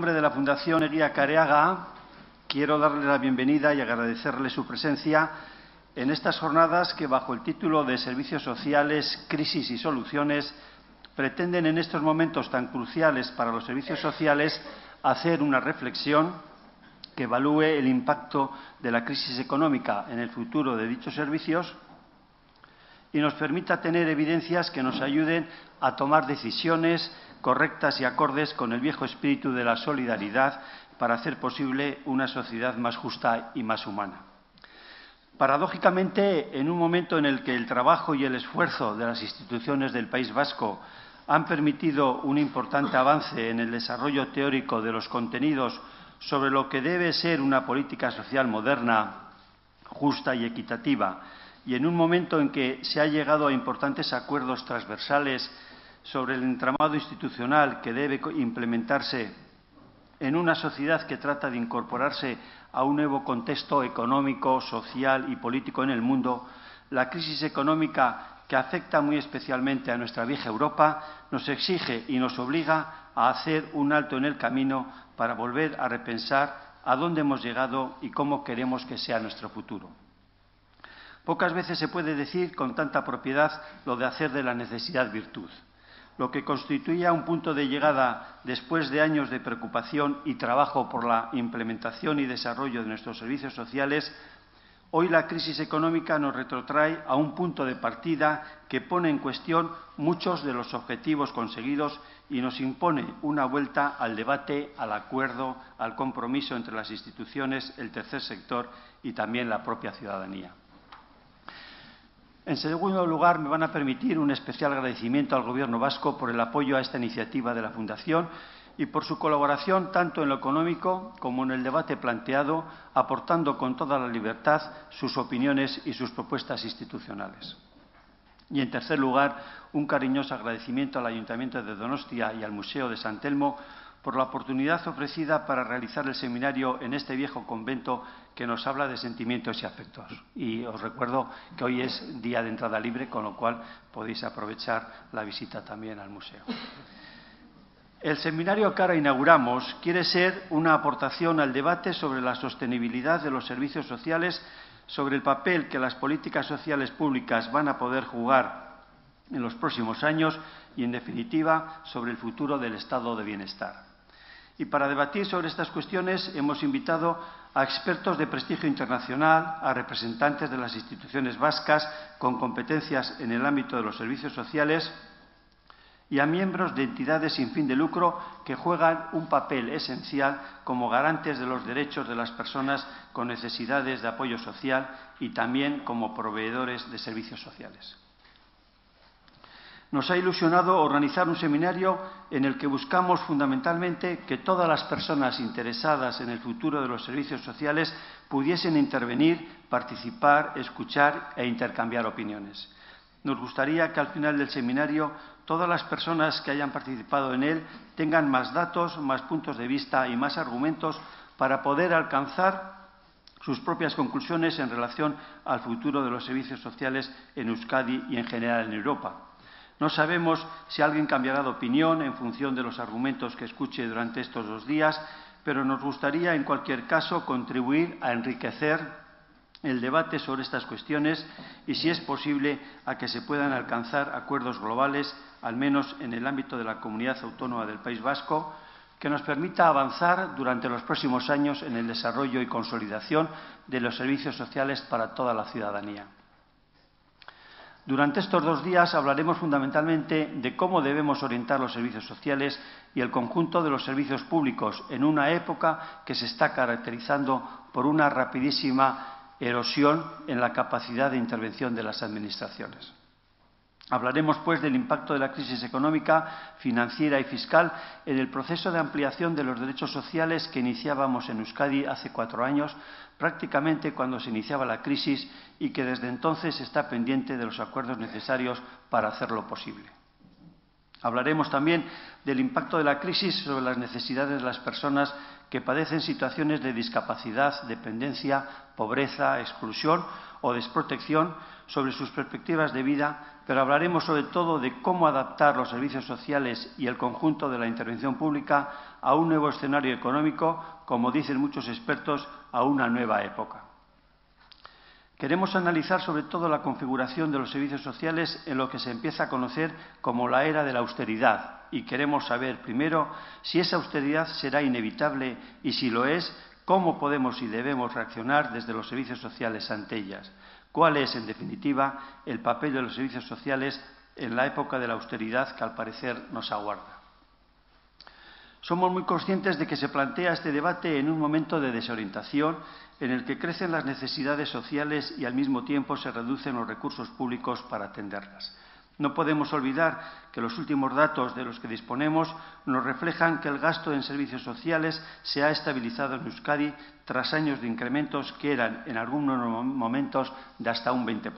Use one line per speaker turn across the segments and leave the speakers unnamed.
En nombre de la Fundación Eguía Careaga, quiero darle la bienvenida y agradecerle su presencia en estas jornadas que, bajo el título de Servicios Sociales, Crisis y Soluciones, pretenden en estos momentos tan cruciales para los servicios sociales hacer una reflexión que evalúe el impacto de la crisis económica en el futuro de dichos servicios y nos permita tener evidencias que nos ayuden a tomar decisiones correctas y acordes con el viejo espíritu de la solidaridad para hacer posible una sociedad más justa y más humana. Paradójicamente, en un momento en el que el trabajo y el esfuerzo de las instituciones del País Vasco han permitido un importante avance en el desarrollo teórico de los contenidos sobre lo que debe ser una política social moderna, justa y equitativa, y en un momento en que se ha llegado a importantes acuerdos transversales sobre el entramado institucional que debe implementarse en una sociedad que trata de incorporarse a un nuevo contexto económico, social y político en el mundo, la crisis económica que afecta muy especialmente a nuestra vieja Europa nos exige y nos obliga a hacer un alto en el camino para volver a repensar a dónde hemos llegado y cómo queremos que sea nuestro futuro. Pocas veces se puede decir con tanta propiedad lo de hacer de la necesidad virtud. Lo que constituía un punto de llegada después de años de preocupación y trabajo por la implementación y desarrollo de nuestros servicios sociales, hoy la crisis económica nos retrotrae a un punto de partida que pone en cuestión muchos de los objetivos conseguidos y nos impone una vuelta al debate, al acuerdo, al compromiso entre las instituciones, el tercer sector y también la propia ciudadanía. En segundo lugar, me van a permitir un especial agradecimiento al Gobierno vasco por el apoyo a esta iniciativa de la Fundación y por su colaboración tanto en lo económico como en el debate planteado, aportando con toda la libertad sus opiniones y sus propuestas institucionales. Y, en tercer lugar, un cariñoso agradecimiento al Ayuntamiento de Donostia y al Museo de San Telmo por la oportunidad ofrecida para realizar el seminario en este viejo convento que nos habla de sentimientos y afectos. Y os recuerdo que hoy es día de entrada libre, con lo cual podéis aprovechar la visita también al museo. El seminario que ahora inauguramos quiere ser una aportación al debate sobre la sostenibilidad de los servicios sociales, sobre el papel que las políticas sociales públicas van a poder jugar en los próximos años y, en definitiva, sobre el futuro del estado de bienestar. Y para debatir sobre estas cuestiones hemos invitado a expertos de prestigio internacional, a representantes de las instituciones vascas con competencias en el ámbito de los servicios sociales y a miembros de entidades sin fin de lucro que juegan un papel esencial como garantes de los derechos de las personas con necesidades de apoyo social y también como proveedores de servicios sociales. Nos ha ilusionado organizar un seminario en el que buscamos fundamentalmente que todas las personas interesadas en el futuro de los servicios sociales pudiesen intervenir, participar, escuchar e intercambiar opiniones. Nos gustaría que al final del seminario todas las personas que hayan participado en él tengan más datos, más puntos de vista y más argumentos para poder alcanzar sus propias conclusiones en relación al futuro de los servicios sociales en Euskadi y en general en Europa. No sabemos si alguien cambiará de opinión en función de los argumentos que escuche durante estos 2 días, pero nos gustaría, en cualquier caso, contribuir a enriquecer el debate sobre estas cuestiones y, si es posible, a que se puedan alcanzar acuerdos globales, al menos en el ámbito de la Comunidad Autónoma del País Vasco, que nos permita avanzar durante los próximos años en el desarrollo y consolidación de los servicios sociales para toda la ciudadanía. Durante estos 2 días hablaremos fundamentalmente de cómo debemos orientar los servicios sociales y el conjunto de los servicios públicos en una época que se está caracterizando por una rapidísima erosión en la capacidad de intervención de las administraciones. Hablaremos, pues, del impacto de la crisis económica, financiera y fiscal en el proceso de ampliación de los derechos sociales que iniciábamos en Euskadi hace 4 años, prácticamente cuando se iniciaba la crisis y que desde entonces está pendiente de los acuerdos necesarios para hacerlo posible. Hablaremos también del impacto de la crisis sobre las necesidades de las personas que padecen situaciones de discapacidad, dependencia, pobreza, exclusión o desprotección, sobre sus perspectivas de vida, pero hablaremos sobre todo de cómo adaptar los servicios sociales y el conjunto de la intervención pública a un nuevo escenario económico, como dicen muchos expertos, a una nueva época. Queremos analizar sobre todo la configuración de los servicios sociales en lo que se empieza a conocer como la era de la austeridad, y queremos saber primero si esa austeridad será inevitable y, si lo es, cómo podemos y debemos reaccionar desde los servicios sociales ante ellas. ¿Cuál es, en definitiva, el papel de los servicios sociales en la época de la austeridad que, al parecer, nos aguarda? Somos muy conscientes de que se plantea este debate en un momento de desorientación en el que crecen las necesidades sociales y, al mismo tiempo, se reducen los recursos públicos para atenderlas. No podemos olvidar que los últimos datos de los que disponemos nos reflejan que el gasto en servicios sociales se ha estabilizado en Euskadi tras años de incrementos que eran, en algunos momentos, de hasta un 20%.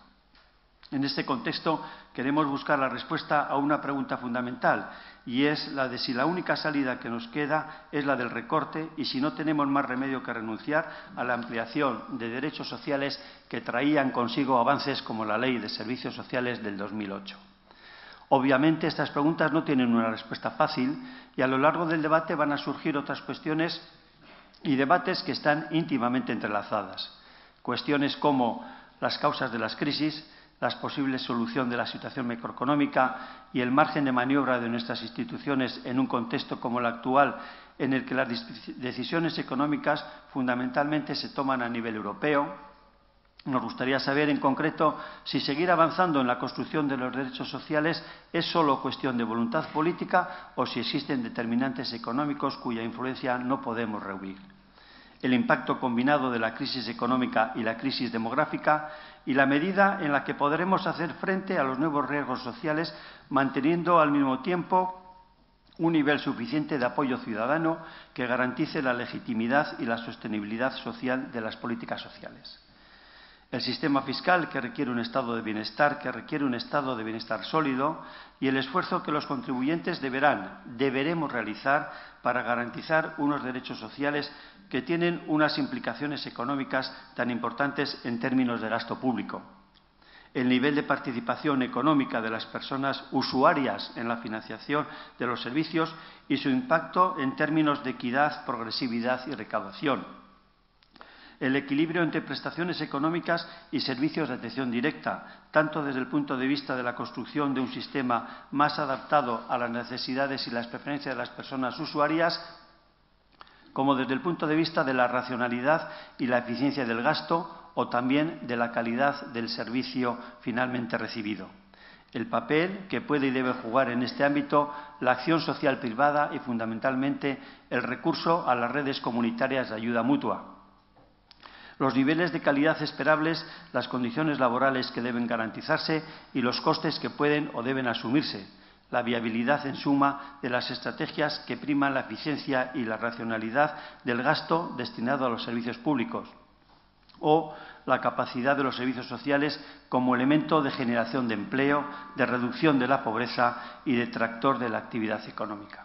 En este contexto, queremos buscar la respuesta a una pregunta fundamental, y es la de si la única salida que nos queda es la del recorte y si no tenemos más remedio que renunciar a la ampliación de derechos sociales que traían consigo avances como la Ley de Servicios Sociales del 2008. Obviamente, estas preguntas no tienen una respuesta fácil y a lo largo del debate van a surgir otras cuestiones y debates que están íntimamente entrelazadas. Cuestiones como las causas de las crisis, la posible solución de la situación macroeconómica y el margen de maniobra de nuestras instituciones en un contexto como el actual, en el que las decisiones económicas fundamentalmente se toman a nivel europeo. Nos gustaría saber, en concreto, si seguir avanzando en la construcción de los derechos sociales es solo cuestión de voluntad política o si existen determinantes económicos cuya influencia no podemos rehuir. El impacto combinado de la crisis económica y la crisis demográfica y la medida en la que podremos hacer frente a los nuevos riesgos sociales, manteniendo al mismo tiempo un nivel suficiente de apoyo ciudadano que garantice la legitimidad y la sostenibilidad social de las políticas sociales. El sistema fiscal, que requiere un estado de bienestar, sólido, y el esfuerzo que los contribuyentes deberemos realizar para garantizar unos derechos sociales que tienen unas implicaciones económicas tan importantes en términos de gasto público. El nivel de participación económica de las personas usuarias en la financiación de los servicios y su impacto en términos de equidad, progresividad y recaudación. El equilibrio entre prestaciones económicas y servicios de atención directa, tanto desde el punto de vista de la construcción de un sistema más adaptado a las necesidades y las preferencias de las personas usuarias, como desde el punto de vista de la racionalidad y la eficiencia del gasto o también de la calidad del servicio finalmente recibido. El papel que puede y debe jugar en este ámbito la acción social privada y, fundamentalmente, el recurso a las redes comunitarias de ayuda mutua. Los niveles de calidad esperables, las condiciones laborales que deben garantizarse y los costes que pueden o deben asumirse. La viabilidad, en suma, de las estrategias que priman la eficiencia y la racionalidad del gasto destinado a los servicios públicos. O la capacidad de los servicios sociales como elemento de generación de empleo, de reducción de la pobreza y de tractor de la actividad económica.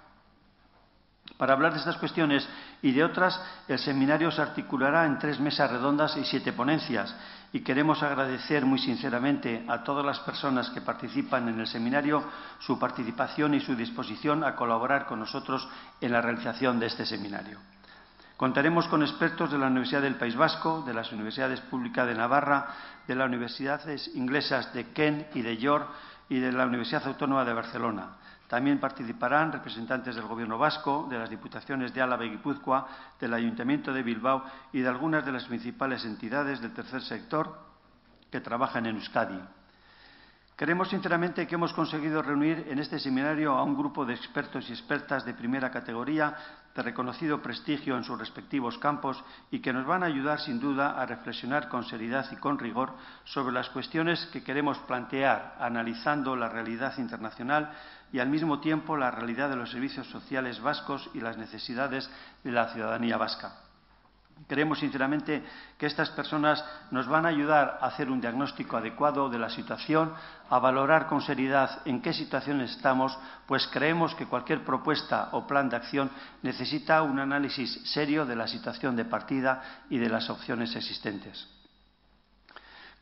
Para hablar de estas cuestiones y de otras, el seminario se articulará en 3 mesas redondas y 7 ponencias, y queremos agradecer muy sinceramente a todas las personas que participan en el seminario su participación y su disposición a colaborar con nosotros en la realización de este seminario. Contaremos con expertos de la Universidad del País Vasco, de las Universidades Públicas de Navarra, de las Universidades Inglesas de Kent y de York y de la Universidad Autónoma de Barcelona. También participarán representantes del Gobierno vasco, de las Diputaciones de Álava y Guipúzcoa, del Ayuntamiento de Bilbao y de algunas de las principales entidades del tercer sector que trabajan en Euskadi. Creemos sinceramente que hemos conseguido reunir en este seminario a un grupo de expertos y expertas de primera categoría, de reconocido prestigio en sus respectivos campos y que nos van a ayudar sin duda a reflexionar con seriedad y con rigor sobre las cuestiones que queremos plantear, analizando la realidad internacional y al mismo tiempo la realidad de los servicios sociales vascos y las necesidades de la ciudadanía vasca. Creemos sinceramente que estas personas nos van a ayudar a hacer un diagnóstico adecuado de la situación, a valorar con seriedad en qué situación estamos, pues creemos que cualquier propuesta o plan de acción necesita un análisis serio de la situación de partida y de las opciones existentes.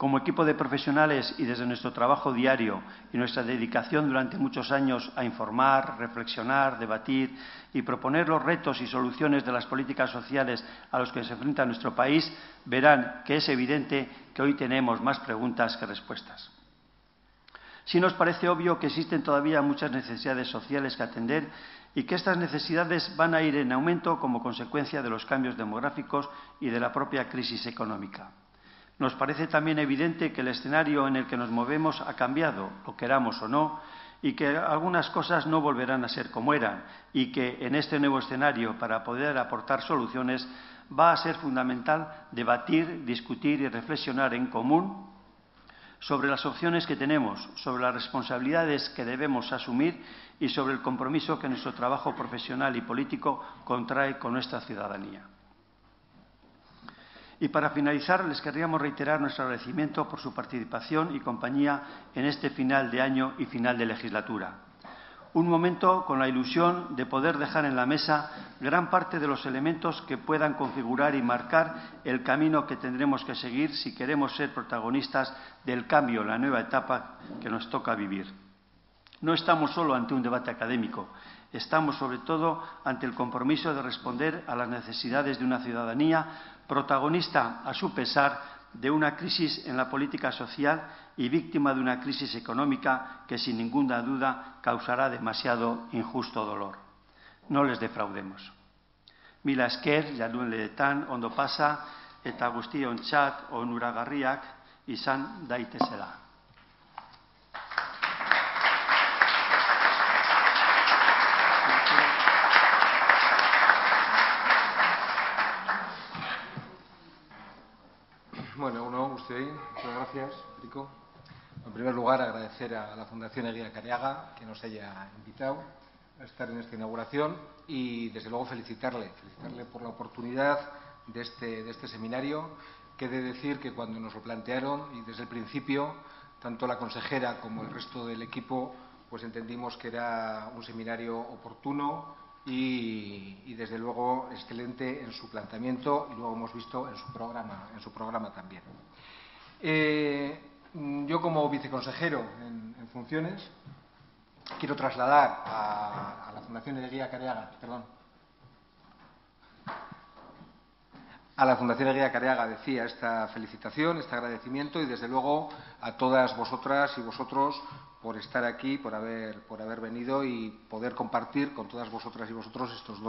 Como equipo de profesionales y desde nuestro trabajo diario y nuestra dedicación durante muchos años a informar, reflexionar, debatir y proponer los retos y soluciones de las políticas sociales a los que se enfrenta nuestro país, verán que es evidente que hoy tenemos más preguntas que respuestas. Sí nos parece obvio que existen todavía muchas necesidades sociales que atender y que estas necesidades van a ir en aumento como consecuencia de los cambios demográficos y de la propia crisis económica. Nos parece también evidente que el escenario en el que nos movemos ha cambiado, lo queramos o no, y que algunas cosas no volverán a ser como eran y que en este nuevo escenario, para poder aportar soluciones, va a ser fundamental debatir, discutir y reflexionar en común sobre las opciones que tenemos, sobre las responsabilidades que debemos asumir y sobre el compromiso que nuestro trabajo profesional y político contrae con nuestra ciudadanía. Y para finalizar, les querríamos reiterar nuestro agradecimiento por su participación y compañía en este final de año y final de legislatura. Un momento con la ilusión de poder dejar en la mesa gran parte de los elementos que puedan configurar y marcar el camino que tendremos que seguir si queremos ser protagonistas del cambio, la nueva etapa que nos toca vivir. No estamos solo ante un debate académico, estamos sobre todo ante el compromiso de responder a las necesidades de una ciudadanía protagonista, a su pesar, de una crisis en la política social y víctima de una crisis económica que, sin ninguna duda, causará demasiado injusto dolor. No les defraudemos. Mila esker, jarduerleetan ondo pasa eta guztiontzat onuragarriak izan daitezela.
Bueno, muchas gracias, Rico. En primer lugar, agradecer a la Fundación Eguía Careaga que nos haya invitado a estar en esta inauguración y, desde luego, felicitarle por la oportunidad de este seminario, que he de decir que cuando nos lo plantearon y desde el principio, tanto la consejera como el resto del equipo, pues entendimos que era un seminario oportuno y desde luego excelente en su planteamiento, y luego hemos visto en su programa también. Yo, como viceconsejero en funciones, quiero trasladar a la Fundación Eguía Careaga, decía, esta felicitación, este agradecimiento y, desde luego, a todas vosotras y vosotros por estar aquí, por haber venido y poder compartir con todas vosotras y vosotros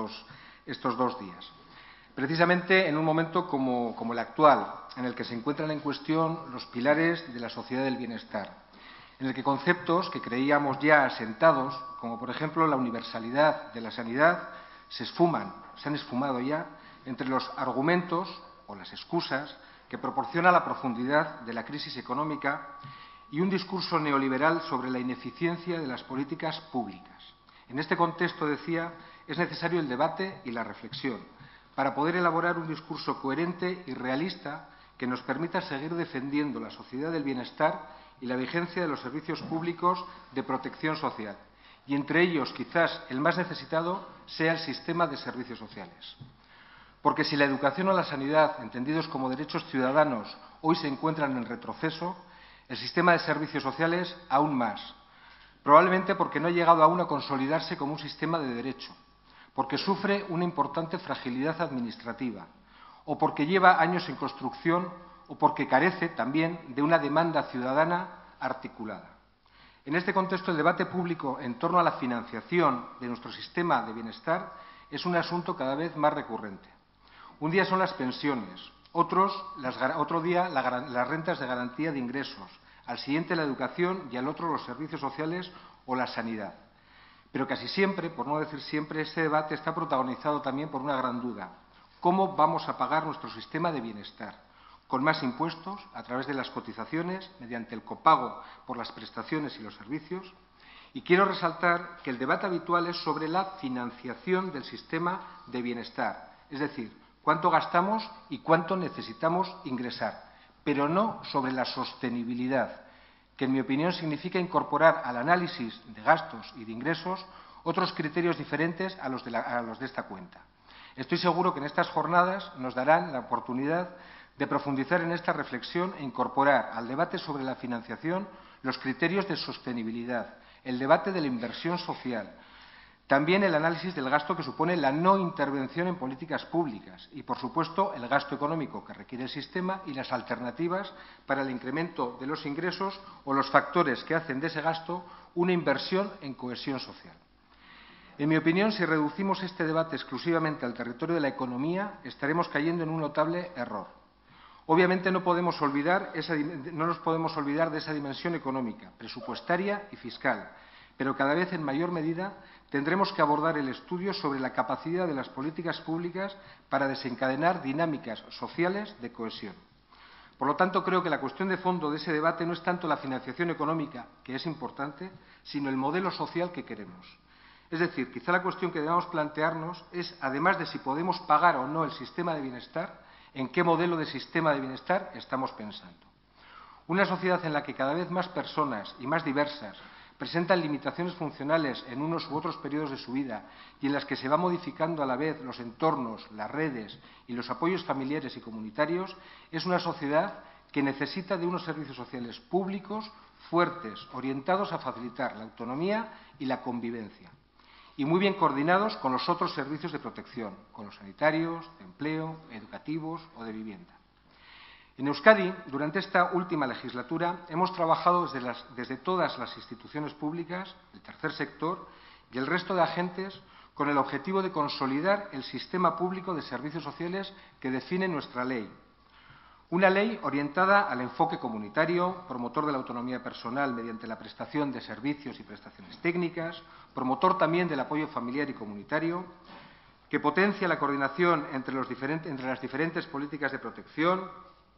estos dos días. Precisamente en un momento como el actual, en el que se encuentran en cuestión los pilares de la sociedad del bienestar, en el que conceptos que creíamos ya asentados, como por ejemplo la universalidad de la sanidad, se han esfumado ya entre los argumentos o las excusas que proporciona la profundidad de la crisis económica y un discurso neoliberal sobre la ineficiencia de las políticas públicas. En este contexto, decía, es necesario el debate y la reflexión para poder elaborar un discurso coherente y realista que nos permita seguir defendiendo la sociedad del bienestar y la vigencia de los servicios públicos de protección social, y entre ellos, quizás el más necesitado, sea el sistema de servicios sociales. Porque si la educación o la sanidad, entendidos como derechos ciudadanos, hoy se encuentran en retroceso, el sistema de servicios sociales aún más. Probablemente porque no ha llegado aún a consolidarse como un sistema de derecho, porque sufre una importante fragilidad administrativa, o porque lleva años en construcción, o porque carece también de una demanda ciudadana articulada. En este contexto, el debate público en torno a la financiación de nuestro sistema de bienestar es un asunto cada vez más recurrente. Un día son las pensiones, otro día las rentas de garantía de ingresos, al siguiente la educación y al otro los servicios sociales o la sanidad. Pero casi siempre, por no decir siempre, este debate está protagonizado también por una gran duda. ¿Cómo vamos a pagar nuestro sistema de bienestar? ¿Con más impuestos, a través de las cotizaciones, mediante el copago por las prestaciones y los servicios? Y quiero resaltar que el debate habitual es sobre la financiación del sistema de bienestar, es decir, cuánto gastamos y cuánto necesitamos ingresar, pero no sobre la sostenibilidad, que en mi opinión significa incorporar al análisis de gastos y de ingresos otros criterios diferentes a los de esta cuenta. Estoy seguro que en estas jornadas nos darán la oportunidad de profundizar en esta reflexión e incorporar al debate sobre la financiación los criterios de sostenibilidad, el debate de la inversión social, también el análisis del gasto que supone la no intervención en políticas públicas y, por supuesto, el gasto económico que requiere el sistema y las alternativas para el incremento de los ingresos o los factores que hacen de ese gasto una inversión en cohesión social. En mi opinión, si reducimos este debate exclusivamente al territorio de la economía, estaremos cayendo en un notable error. Obviamente no nos podemos olvidar de esa dimensión económica, presupuestaria y fiscal, pero cada vez en mayor medida tendremos que abordar el estudio sobre la capacidad de las políticas públicas para desencadenar dinámicas sociales de cohesión. Por lo tanto, creo que la cuestión de fondo de ese debate no es tanto la financiación económica, que es importante, sino el modelo social que queremos. Es decir, quizá la cuestión que debemos plantearnos es, además de si podemos pagar o no el sistema de bienestar, en qué modelo de sistema de bienestar estamos pensando. Una sociedad en la que cada vez más personas y más diversas presentan limitaciones funcionales en unos u otros periodos de su vida y en las que se va modificando a la vez los entornos, las redes y los apoyos familiares y comunitarios, es una sociedad que necesita de unos servicios sociales públicos fuertes, orientados a facilitar la autonomía y la convivencia, y muy bien coordinados con los otros servicios de protección, con los sanitarios, de empleo, educativos o de vivienda. En Euskadi, durante esta última legislatura, hemos trabajado desde todas las instituciones públicas, el tercer sector y el resto de agentes con el objetivo de consolidar el sistema público de servicios sociales que define nuestra ley. Una ley orientada al enfoque comunitario, promotor de la autonomía personal mediante la prestación de servicios y prestaciones técnicas, promotor también del apoyo familiar y comunitario, que potencia la coordinación entre las diferentes políticas de protección,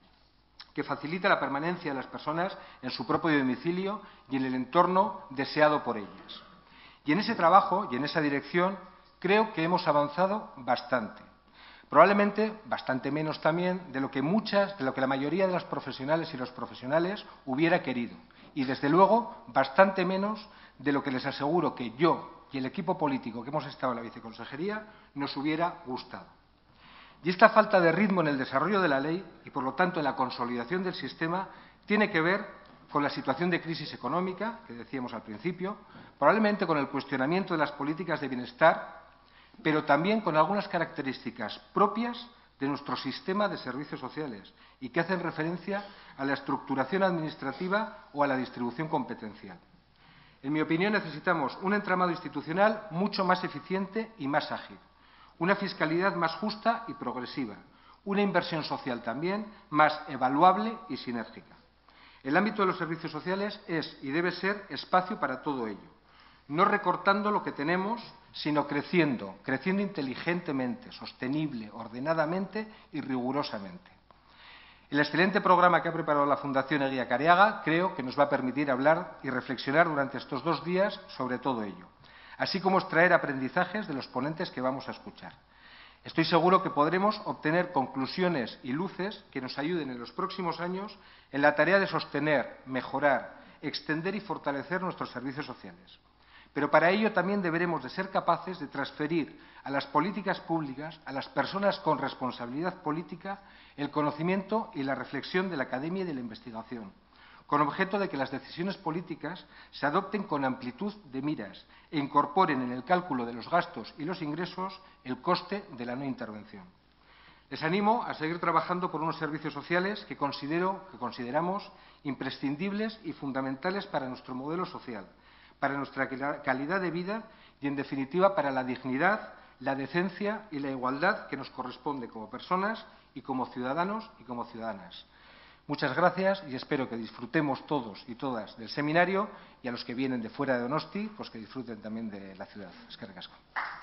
que facilita la permanencia de las personas en su propio domicilio y en el entorno deseado por ellas. Y en ese trabajo y en esa dirección creo que hemos avanzado bastante. Probablemente bastante menos también de lo que la mayoría de las profesionales y los profesionales hubiera querido. Y desde luego bastante menos de lo que les aseguro que yo y el equipo político que hemos estado en la viceconsejería nos hubiera gustado. Y esta falta de ritmo en el desarrollo de la ley y, por lo tanto, en la consolidación del sistema, tiene que ver con la situación de crisis económica, que decíamos al principio, probablemente con el cuestionamiento de las políticas de bienestar, pero también con algunas características propias de nuestro sistema de servicios sociales y que hacen referencia a la estructuración administrativa o a la distribución competencial. En mi opinión, necesitamos un entramado institucional mucho más eficiente y más ágil, una fiscalidad más justa y progresiva, una inversión social también más evaluable y sinérgica. El ámbito de los servicios sociales es y debe ser espacio para todo ello, no recortando lo que tenemos, sino creciendo inteligentemente, sostenible, ordenadamente y rigurosamente. El excelente programa que ha preparado la Fundación Eguía Careaga creo que nos va a permitir hablar y reflexionar durante estos 2 días sobre todo ello, así como extraer aprendizajes de los ponentes que vamos a escuchar. Estoy seguro que podremos obtener conclusiones y luces que nos ayuden en los próximos años en la tarea de sostener, mejorar, extender y fortalecer nuestros servicios sociales. Pero para ello también deberemos de ser capaces de transferir a las políticas públicas, a las personas con responsabilidad política, el conocimiento y la reflexión de la academia y de la investigación, con objeto de que las decisiones políticas se adopten con amplitud de miras e incorporen en el cálculo de los gastos y los ingresos el coste de la no intervención. Les animo a seguir trabajando por unos servicios sociales que consideramos imprescindibles y fundamentales para nuestro modelo social, para nuestra calidad de vida y, en definitiva, para la dignidad, la decencia y la igualdad que nos corresponde como personas y como ciudadanos y como ciudadanas. Muchas gracias y espero que disfrutemos todos y todas del seminario y a los que vienen de fuera de Donosti, pues que disfruten también de la ciudad. Eskerrik asko.